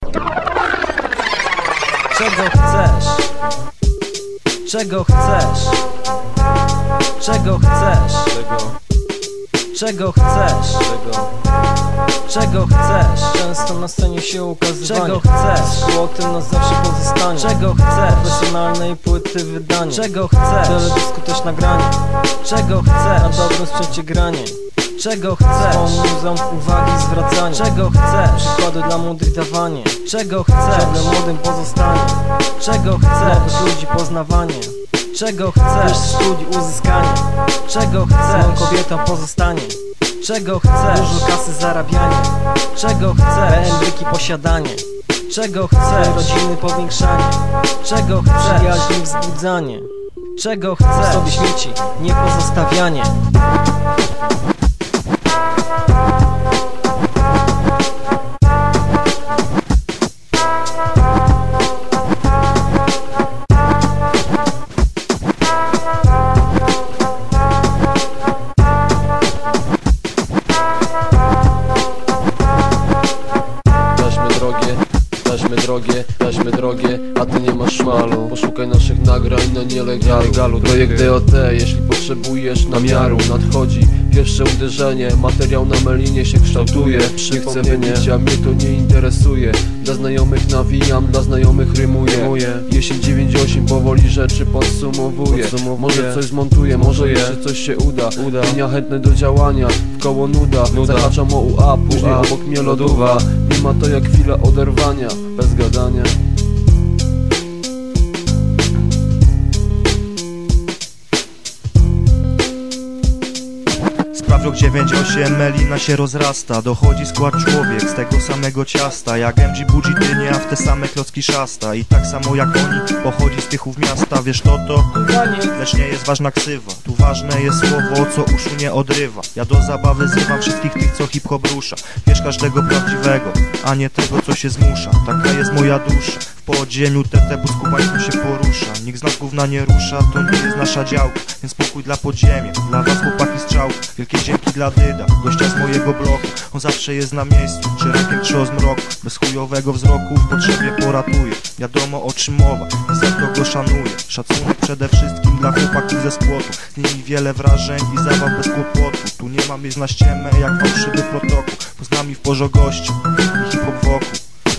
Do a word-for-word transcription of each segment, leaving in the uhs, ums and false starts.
Czego chcesz? Czego chcesz? Czego chcesz? Czego chcesz? Czego chcesz? Często na scenie się ukazywanie. Czego chcesz? Złotem na zawsze pozostanie. Czego chcesz? Profesjonalnej płyty wydanie. Czego chcesz? Teledysku też nagranie. Czego Na chcesz? dobrym sprzęcie granie. Czego chcesz? Swą muzą uwagi zwracanie. Czego chcesz? Przykłady dla młodych dawanie. Czego Ciągle chcesz? młodym pozostanie. Czego Nowych chcesz? ludzi poznawanie. Czego Też chcesz? studii uzyskanie. Czego Złą chcesz? kobietą pozostanie. Czego chcesz? Dużo kasy zarabianie. Czego B chcesz? M W posiadanie. Czego Cel chcesz? rodziny powiększanie. Czego chcesz? Przyjaźni wzbudzanie. Czego Po sobie chcesz? śmieci nie pozostawianie. Taśmy drogie, taśmy drogie, taśmy drogie, a ty nie masz szmalu. Poszukaj naszych nagrań na nielegalu. Projekt D O T, jeśli potrzebujesz namiaru. Nadchodzi pierwsze uderzenie, materiał na melinie się kształtuje. Przypomnienie, a mnie to nie interesuje. Dla znajomych nawijam, dla znajomych rymuję. Jesień dziewięćdziesiąt osiem powoli rzeczy podsumowuje. Może coś zmontuję, może jeszcze coś się uda. Dnia chętne do działania, w koło nuda. Zahaczam o U A, później obok mnie lodowa. Nie ma to jak chwila oderwania, bez gadania. Sprawdź rok dziewięćdziesiąt osiem, melina się rozrasta. Dochodzi skład człowiek z tego samego ciasta. Jak M G budzi dynia, w te same klocki szasta. I tak samo jak oni, pochodzi z tychów miasta. Wiesz to to, lecz nie jest ważna ksywa. Tu ważne jest słowo, co uszu nie odrywa. Ja do zabawy zrywam wszystkich tych, co hip-hop rusza. Wiesz każdego prawdziwego, a nie tego, co się zmusza. Taka jest moja dusza. W podziemiu tete buskubaństwo się porusza. Nikt z nas gówna nie rusza, to nie jest nasza działka. Więc spokój dla podziemia, dla was chłopaki strzałka. Wielkie dzięki dla Dyda, gościa z mojego bloku. On zawsze jest na miejscu, czy rakiem, czy o zmroku. Bez chujowego wzroku w potrzebie poratuje. Wiadomo o czym mowa i za to go szanuję. Szacunek przede wszystkim dla chłopaków ze skłotu. Z nimi wiele wrażeń i zabaw bez kłopotu. Tu nie ma miejsc na ściemę jak fałszywy protokół. Bo z nami w porze gości i hip-hop wokół.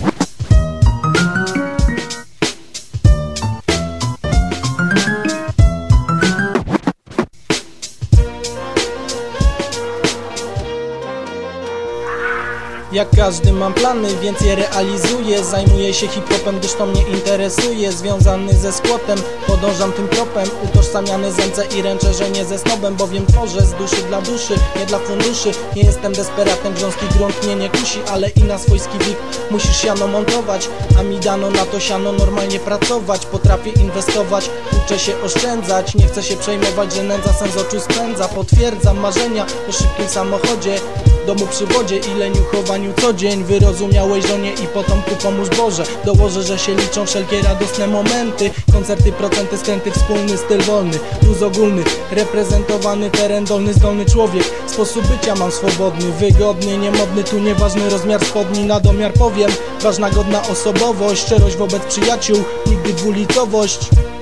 Jak każdy mam plany, więc je realizuję. Zajmuję się hip-hopem, gdyż to mnie interesuje. Związany ze skłotem, podążam tym tropem. Utożsamiany z M C i ręczę, że nie ze snobem. Bowiem tworzę z duszy dla duszy, nie dla funduszy. Nie jestem desperatem, grząski grunt mnie nie kusi. Ale i na swojski V I P musisz siano montować. A mi dano na to siano normalnie pracować. Potrafię inwestować, uczę się oszczędzać. Nie chcę się przejmować, że nędza sen z oczu spędza. Potwierdzam marzenia o szybkim samochodzie, domu przy wodzie i leniuchowaniu co dzień. Wyrozumiałej żonie i potomku pomóż Boże. Dołożę, że się liczą wszelkie radosne momenty. Koncerty, procenty, skręty, wspólny styl wolny. Luz ogólny, reprezentowany teren dolny, zdolny człowiek. Sposób bycia mam swobodny, wygodny, niemodny. Tu nieważny rozmiar spodni, na domiar powiem. Ważna, godna osobowość, szczerość wobec przyjaciół, nigdy dwulicowość.